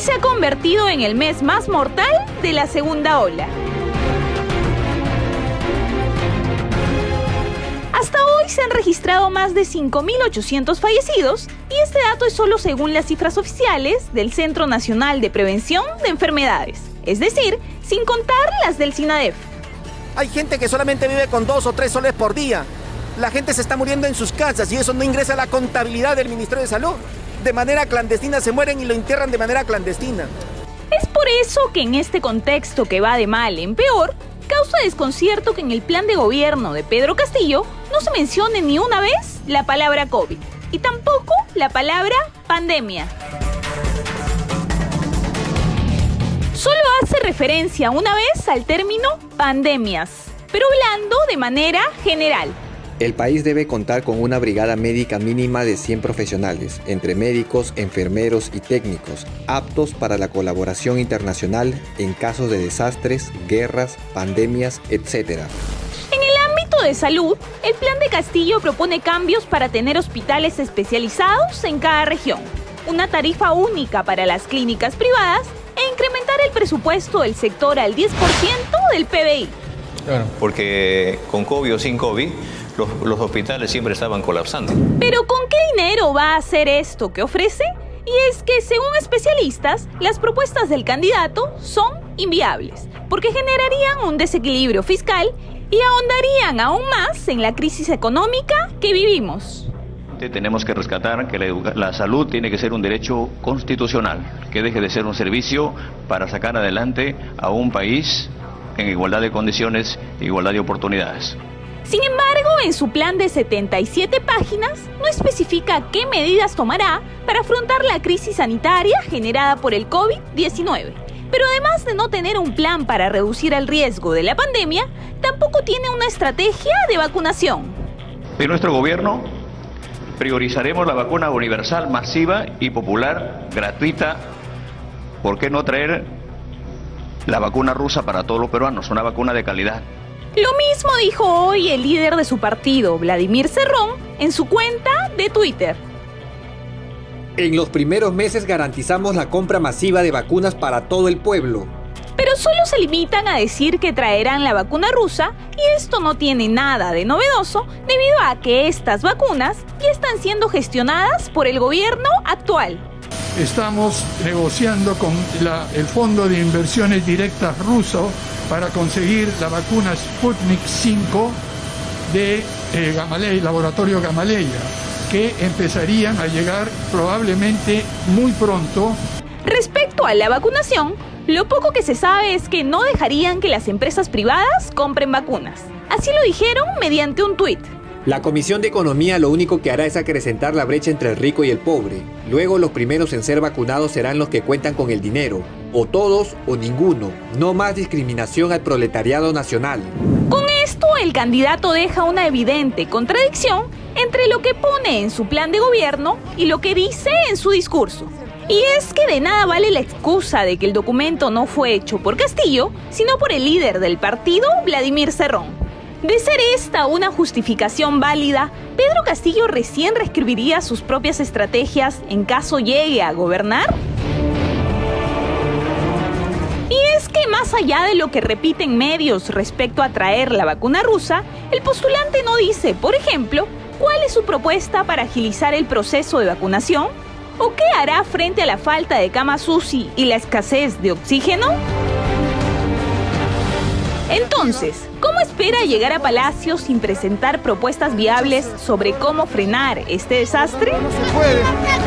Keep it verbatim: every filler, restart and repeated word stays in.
se ha convertido en el mes más mortal de la segunda ola. Hasta hoy se han registrado más de cinco mil ochocientos fallecidos y este dato es solo según las cifras oficiales del Centro Nacional de Prevención de Enfermedades, es decir, sin contar las del SINADEF. Hay gente que solamente vive con dos o tres soles por día. La gente se está muriendo en sus casas y eso no ingresa a la contabilidad del Ministerio de Salud. De manera clandestina se mueren y lo entierran de manera clandestina. Es por eso que en este contexto que va de mal en peor, causa desconcierto que en el plan de gobierno de Pedro Castillo no se mencione ni una vez la palabra COVID y tampoco la palabra pandemia. Solo hace referencia una vez al término pandemias, pero hablando de manera general. El país debe contar con una brigada médica mínima de cien profesionales, entre médicos, enfermeros y técnicos, aptos para la colaboración internacional en casos de desastres, guerras, pandemias, etcétera. En el ámbito de salud, el plan de Castillo propone cambios para tener hospitales especializados en cada región, una tarifa única para las clínicas privadas e incrementar el presupuesto del sector al diez por ciento del P B I. Claro. Porque con COVID o sin COVID, los, los hospitales siempre estaban colapsando. ¿Pero con qué dinero va a hacer esto que ofrece? Y es que, según especialistas, las propuestas del candidato son inviables, porque generarían un desequilibrio fiscal y ahondarían aún más en la crisis económica que vivimos. Tenemos que rescatar que la, la salud tiene que ser un derecho constitucional, que deje de ser un servicio para sacar adelante a un país en igualdad de condiciones e igualdad de oportunidades. Sin embargo, en su plan de setenta y siete páginas no especifica qué medidas tomará para afrontar la crisis sanitaria generada por el COVID diecinueve. Pero además de no tener un plan para reducir el riesgo de la pandemia, tampoco tiene una estrategia de vacunación. En nuestro gobierno priorizaremos la vacuna universal, masiva y popular, gratuita. ¿Por qué no traer la vacuna rusa para todos los peruanos, una vacuna de calidad? Lo mismo dijo hoy el líder de su partido, Vladimir Cerrón, en su cuenta de Twitter. En los primeros meses garantizamos la compra masiva de vacunas para todo el pueblo. Pero solo se limitan a decir que traerán la vacuna rusa y esto no tiene nada de novedoso debido a que estas vacunas ya están siendo gestionadas por el gobierno actual. Estamos negociando con la, el Fondo de Inversiones Directas ruso para conseguir la vacuna Sputnik cinco de eh, Gamaleya, Laboratorio Gamaleya, que empezarían a llegar probablemente muy pronto. Respecto a la vacunación, lo poco que se sabe es que no dejarían que las empresas privadas compren vacunas. Así lo dijeron mediante un tuit. La Comisión de Economía lo único que hará es acrecentar la brecha entre el rico y el pobre. Luego los primeros en ser vacunados serán los que cuentan con el dinero. O todos o ninguno. No más discriminación al proletariado nacional. Con esto, el candidato deja una evidente contradicción entre lo que pone en su plan de gobierno y lo que dice en su discurso. Y es que de nada vale la excusa de que el documento no fue hecho por Castillo, sino por el líder del partido, Vladimir Cerrón. De ser esta una justificación válida, ¿Pedro Castillo recién reescribiría sus propias estrategias en caso llegue a gobernar? Y es que más allá de lo que repiten medios respecto a traer la vacuna rusa, el postulante no dice, por ejemplo, cuál es su propuesta para agilizar el proceso de vacunación o qué hará frente a la falta de camas U C I y la escasez de oxígeno. Entonces, ¿cómo espera llegar a Palacio sin presentar propuestas viables sobre cómo frenar este desastre? No se puede.